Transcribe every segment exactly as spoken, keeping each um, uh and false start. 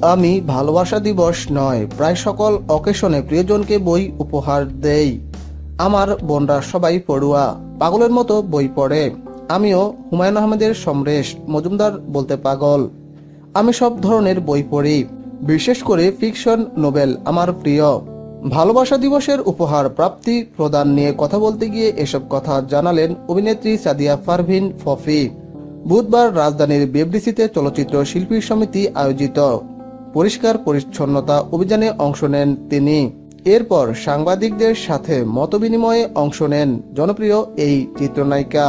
আমি ভালোবাসা দিবস নয়, প্রায় সকল অকেশনে প্রিয়জনকে বই উপহার দেই। আমার বোনরা সবাই পড়ুয়া, পাগলের মতো বই পড়ে। আমিও হুমায়ুন আহমেদের সমরেশ মজুমদার বলতে পাগল। আমি সব ধরনের বই পড়ি, বিশেষ করে ফিকশন নোবেল আমার প্রিয়। ভালোবাসা দিবসের উপহার প্রাপ্তি প্রদান নিয়ে কথা বলতে গিয়ে এসব কথা জানালেন অভিনেত্রী সাদিয়া পারভীন ফফি। বুধবার রাজধানীর বিএফডিসিতে চলচ্চিত্র শিল্পী সমিতি আয়োজিত পরিষ্কার পরিচ্ছন্নতা অভিযানে অংশ নেন তিনি। এরপর সাংবাদিকদের সাথে মতবিনিময়ে অংশ নেন জনপ্রিয় এই চিত্রনায়িকা।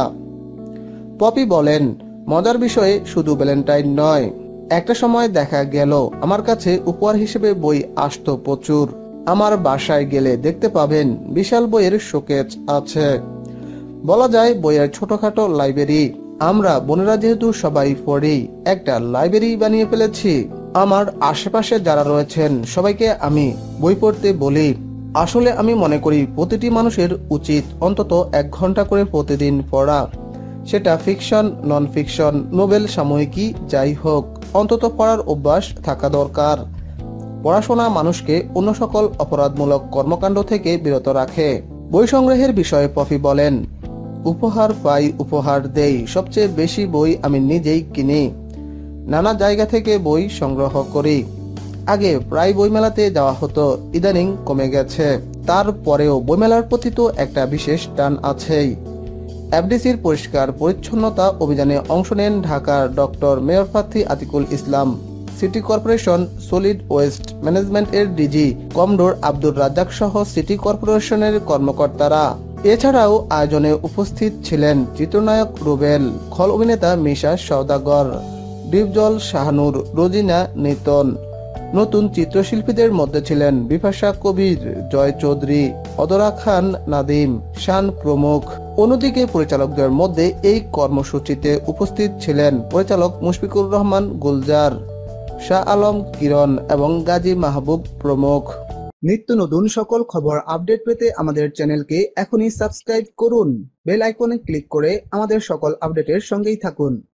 পপি বলেন, মজার বিষয়ে শুধু ভ্যালেন্টাইন নয়, একটা সময় দেখা গেল আমার কাছে উপহার হিসেবে বই আসতো প্রচুর। আমার বাসায় গেলে দেখতে পাবেন বিশাল বইয়ের শোকেস আছে, বলা যায় বইয়ের ছোটখাটো লাইব্রেরি। আমরা বোনেরা যেহেতু সবাই পড়ি, একটা লাইব্রেরি বানিয়ে ফেলেছি। আমার আশেপাশে যারা রয়েছেন সবাইকে আমি বই পড়তে বলি। আসলে আমি মনে করি প্রতিটি মানুষের উচিত অন্তত এক ঘন্টা করে প্রতিদিন পড়া, সেটা ফিকশন, নন ফিকশন, নোবেল, সাময়িকী যাই হোক, অন্তত পড়ার অভ্যাস থাকা দরকার। পড়াশোনা মানুষকে অন্য সকল অপরাধমূলক কর্মকাণ্ড থেকে বিরত রাখে। বই সংগ্রহের বিষয়ে পপি বলেন, উপহার পাই, উপহার দেই, সবচেয়ে বেশি বই আমি নিজেই কিনি। নানা জায়গা থেকে বই সংগ্রহ করি। আগে প্রায় বইমেলাতে যাওয়া হতো, ইদানিং কমে গেছে। তারপরেও বইমেলার প্রতি তো একটা বিশেষ টান আছেই। এফডিসির পরিষ্কার পরিচ্ছন্নতা অভিযানে অংশ নেন ঢাকার ডক্টর মেয়র প্রার্থী Atiqul Islam, city corporation solid waste management এর ডিজি কমডোর আব্দুর রাজ্জাক সহ সিটি কর্পোরেশনের কর্মকর্তারা। এছাড়াও আয়োজনে উপস্থিত ছিলেন চিত্রনায়ক রুবেল, খল অভিনেতা মিশা সওদাগর, ডিপজল, শাহানুর, রোজিনা, নিতন। নতুন চিত্রশিল্পীদের মধ্যে ছিলেন বিপাশা কবির, জয় চৌধুরী, অদরা খান, নাদিম, শান প্রমুখ। অন্যদিকে পরিচালকদের মধ্যে এই কর্মসূচিতে উপস্থিত ছিলেন পরিচালক মুশফিকুর রহমান গুলজার, শাহ আলম কিরণ এবং গাজী মাহবুব প্রমুখ। নিত্য নতুন সকল খবর আপডেট পেতে আমাদের চ্যানেলকে এখনই সাবস্ক্রাইব করুন। বেল আইকনে ক্লিক করে আমাদের সকল আপডেটের সঙ্গেই থাকুন।